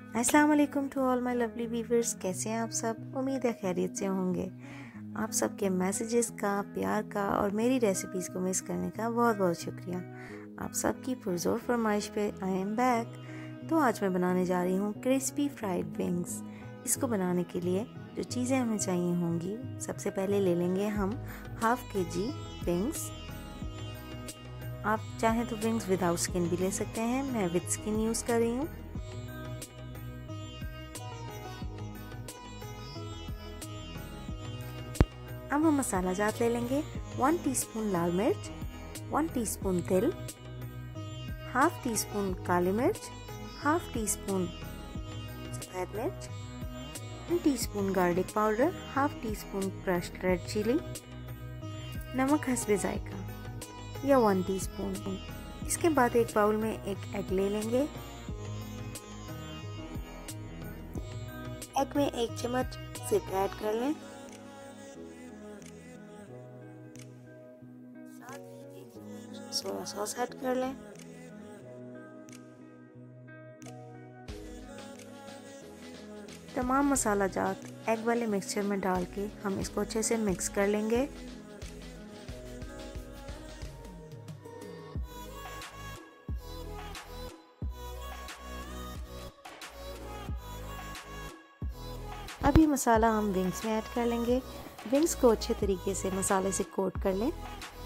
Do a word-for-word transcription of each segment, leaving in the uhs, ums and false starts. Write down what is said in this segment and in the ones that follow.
अस्सलाम वालेकुम to all my lovely viewers. कैसे हैं आप सब? उम्मीद है खैरियत से होंगे। आप सबके मैसेजेस का, प्यार का और मेरी रेसिपीज़ को मिस करने का बहुत बहुत शुक्रिया। आप सबकी पुरजोर फरमाइश पे आई एम बैक। तो आज मैं बनाने जा रही हूँ क्रिस्पी फ्राइड विंग्स। इसको बनाने के लिए जो चीज़ें हमें चाहिए होंगी, सबसे पहले ले लेंगे हम हाफ के जी विंग्स। आप चाहें तो विंग्स विदाउट स्किन भी ले सकते हैं, मैं विद स्किन यूज़ कर रही हूँ। अब हम मसाला जात ले लेंगे। वन टीस्पून लाल मिर्च, वन टीस्पून तिल, हाफ टी स्पून काली मिर्च, हाफ टी स्पून सफ़ेद मिर्च, one teaspoon garlic powder, half teaspoon crushed red chilli, नमक हस्बे जायका या वन टीस्पून। इसके बाद एक बाउल में एक एग ले लेंगे। एग में एक चम्मच सिरका ऐड कर लें। सोया सॉस ऐड कर लें। तमाम मसाला जात एग वाले मिक्सचर में डाल के हम इसको अच्छे से मिक्स कर लेंगे। अब ये मसाला हम विंग्स में ऐड कर लेंगे। विंग्स को अच्छे तरीके से मसाले से कोट कर लें।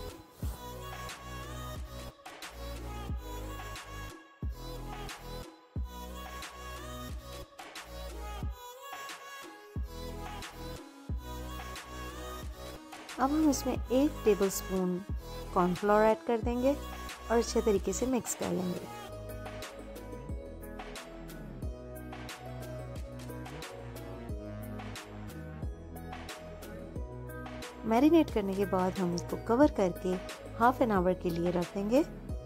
अब हम इसमें एक टेबलस्पून कॉर्नफ्लोर ऐड कर देंगे और अच्छे तरीके से मिक्स कर लेंगे। मैरिनेट करने के बाद हम इसको कवर करके हाफ एन आवर के लिए रख देंगे।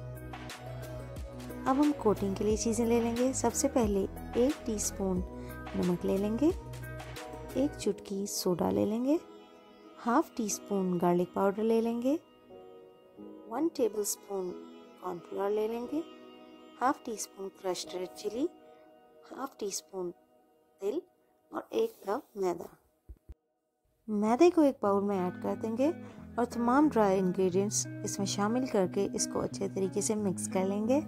अब हम कोटिंग के लिए चीज़ें ले लेंगे। सबसे पहले एक टीस्पून नमक ले लेंगे, एक चुटकी सोडा ले लेंगे, half teaspoon garlic powder ले लेंगे, वन टेबलस्पून कॉर्नफ्लोर ले लेंगे, half teaspoon crushed red chilli, half teaspoon तिल और एक कप मैदा। मैदे को एक बाउल में ऐड कर देंगे और तमाम ड्राई इंग्रेडिएंट्स इसमें शामिल करके इसको अच्छे तरीके से मिक्स कर लेंगे।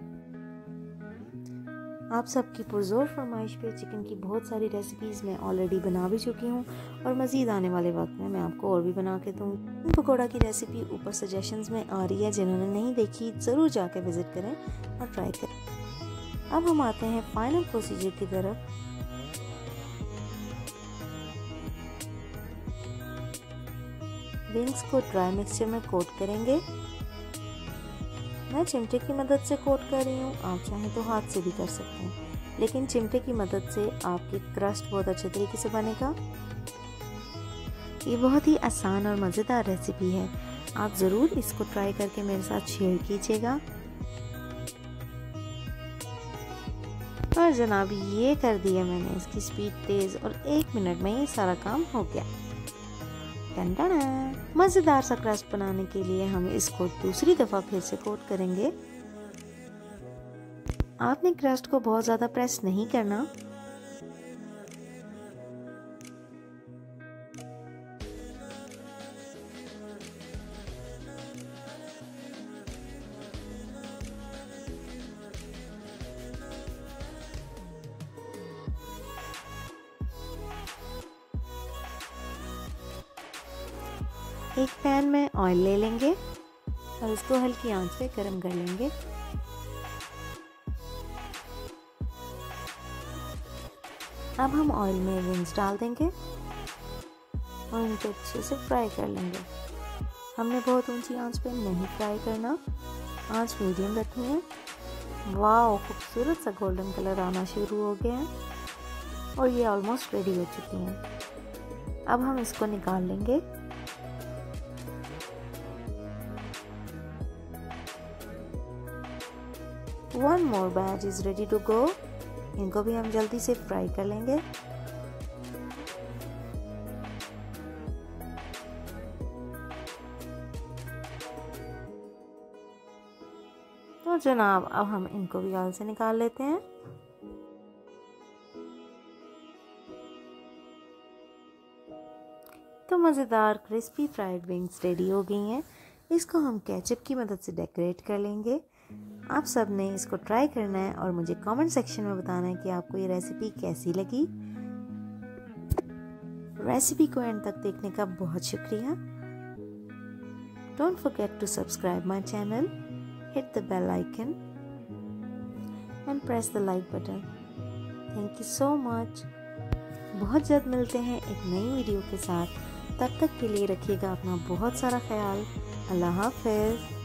आप सबकी पुरजोर फरमाइश पे चिकन की बहुत सारी रेसिपीज़ मैं ऑलरेडी बना भी चुकी हूँ और मज़ीद आने वाले वक्त में मैं आपको और भी बना के दूँगी। पकौड़ा की रेसिपी ऊपर सजेशंस में आ रही है, जिन्होंने नहीं देखी ज़रूर जाके विज़िट करें और ट्राई करें। अब हम आते हैं फाइनल प्रोसीजर की तरफ। विंग्स को ड्राई मिक्सचर में कोट करेंगे। मैं चिमटे की मदद से कोट कर रही हूँ, आप चाहें तो हाथ से भी कर सकते हैं, लेकिन चिमटे की मदद से आपकी क्रस्ट बहुत अच्छे तरीके से बनेगा। ये बहुत ही आसान और मज़ेदार रेसिपी है, आप ज़रूर इसको ट्राई करके मेरे साथ शेयर कीजिएगा। और जनाब ये कर दिया मैंने इसकी स्पीड तेज़ और एक मिनट में ही सारा काम हो गया। मज़ेदार सा क्रस्ट बनाने के लिए हम इसको दूसरी दफ़ा फिर से कोट करेंगे। आपने क्रस्ट को बहुत ज़्यादा प्रेस नहीं करना। एक पैन में ऑयल ले लेंगे और इसको हल्की आंच पे गरम कर लेंगे। अब हम ऑयल में विंग्स डाल देंगे और इनको अच्छे से फ्राई कर लेंगे। हमने बहुत ऊंची आंच पे नहीं फ्राई करना, आंच मीडियम रखनी है। वाह, खूबसूरत सा गोल्डन कलर आना शुरू हो गया है और ये ऑलमोस्ट रेडी हो चुकी हैं। अब हम इसको निकाल लेंगे। One more batch is ready to go. इनको भी हम जल्दी से फ्राई कर लेंगे। तो जनाब अब हम इनको भी ऑयल से निकाल लेते हैं। तो मज़ेदार क्रिस्पी फ्राइड विंग्स रेडी हो गई हैं। इसको हम केचप की मदद से डेकोरेट कर लेंगे। आप सब ने इसको ट्राई करना है और मुझे कमेंट सेक्शन में बताना है कि आपको ये रेसिपी कैसी लगी। रेसिपी को एंड तक देखने का बहुत शुक्रिया। Don't forget to subscribe my channel, hit the bell icon and press the like button. Thank you so much. बहुत जल्द मिलते हैं एक नई वीडियो के साथ। तब तक के लिए रखिएगा अपना बहुत सारा ख्याल। अल्लाह हाफ़िज़।